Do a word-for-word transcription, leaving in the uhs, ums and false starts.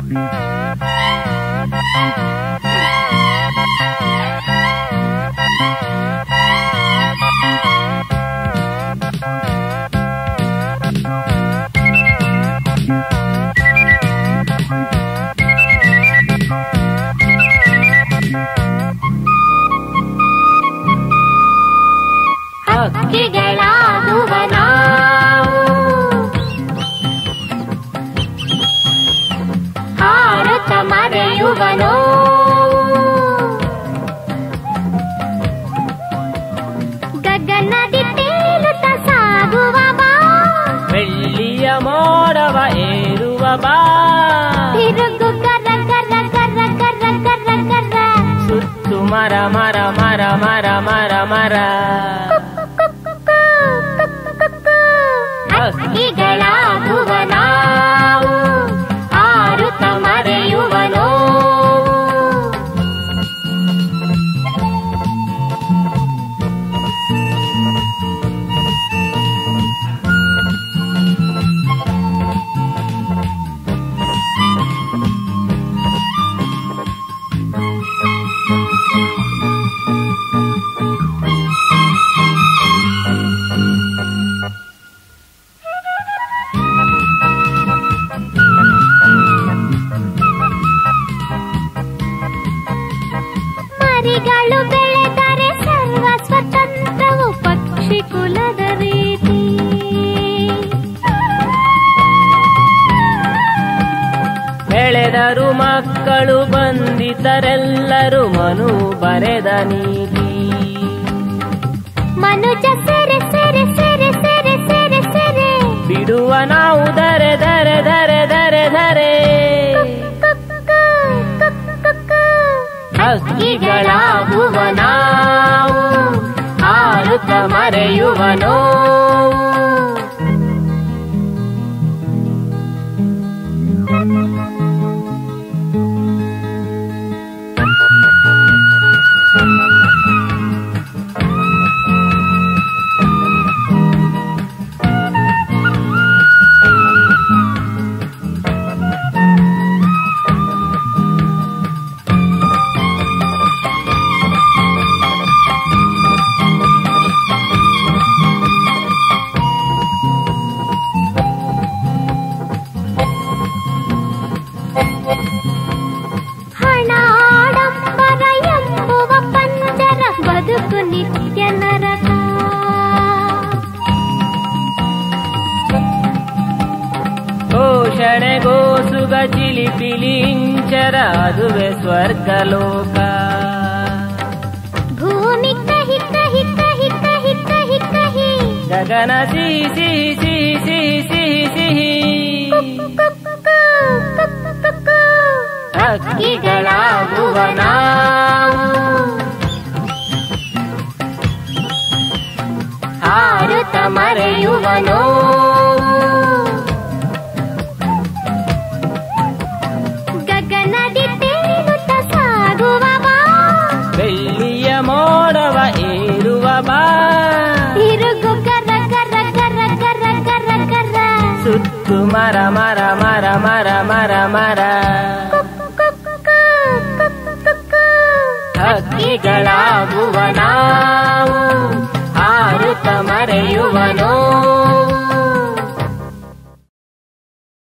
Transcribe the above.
ಹಕ್ಕಿಗಳಾಗುವ ನಾವು ಹಾರುತ್ತ ಮರೆಯುವನೋ ಗಗನದಿ ತೇಲುತ್ತ ಸಾಗುವ ಬಾ ಬೆಳ್ಳಿಯ ಮೋಡವ ಏರುವ ಬಾ ತಿರುಗು ಕರ ಕರ ಕರ ಕರ ಕರ ಕರ ಸುತ್ತು ಮರ ಮರ ಮರ ಮರ ಮರ ಮರ ಹಕ್ಕಿಗಳಾಗುವ ನಾವು ಹಾರುತ್ತ ಮರೆಯುವನೋ ಮರಿಗಳು ಬೆಳೆದರೆ ಸರ್ವ ಸ್ವತಂತ್ರವು ಪಕ್ಷಿ ಕುಲದ ರೀತಿ ಬೆಳೆದರು ಮಕ್ಕಳು ಬಂದಿತರೆಲ್ಲರೂ ಮನು ಬರೆದ ನೀತಿ ಮನುಜ ಸೆರೆ ಸೆರೆ ಸೆರೆ ಸೆರೆ ಸೆರೆ ಸೆರೆ ಬಿಡುವ ನಾವು ದರೆ ದರೆ ದರೆ ದರೆ ದರೆ ಹಕ್ಕಿಗಳಾಗುವ ನಾವು ಹಾರುತ್ತ ಮರೆಯುವನೋ ಹಣಾಡಂಬರ ಎಂಬುವ ಪಂಜರ ಬದುಕು ನಿತ್ಯ ನರಕ ಘೋಷಣೆಗೋಸುಗ ಚಿಲಿಪಿಲಿ ಇಂಚರ ಅದುವೆ ಸ್ವರ್ಗಲೋಕ ಭೂಮಿ ಕಹಿ ಕಹಿ ಕಹಿ ಕಹಿ ಕಹಿ ಕಹಿ ಗಗನ ಸಿಹಿ ಸಿಹಿ ಸಿಹಿ ಸಿಹಿ ಸಿಹಿ ಸಿಹಿ ಹಕ್ಕಿಗಳಾಗುವ ನಾವು ಹಾರುತ್ತ ಮರೆಯುವನೋ ಗಗನದಿ ತೇಲುತ್ತ ಸಾಗುವ ಬಾ ಬೆಳ್ಳಿಯ ಮೋಡವ ಏರುವ ಬಾ ತಿರುಗು ಕರ ಕರ ಕರ ಕರ ಕರ ಕರ ಸುತ್ತು ಮರ ಮರ ಮರ ಮರ ಮರ ಮರ ಹಕ್ಕಿಗಳಾಗುವ ನಾವು ಹಾರುತ್ತ ಮರೆಯುವನೋ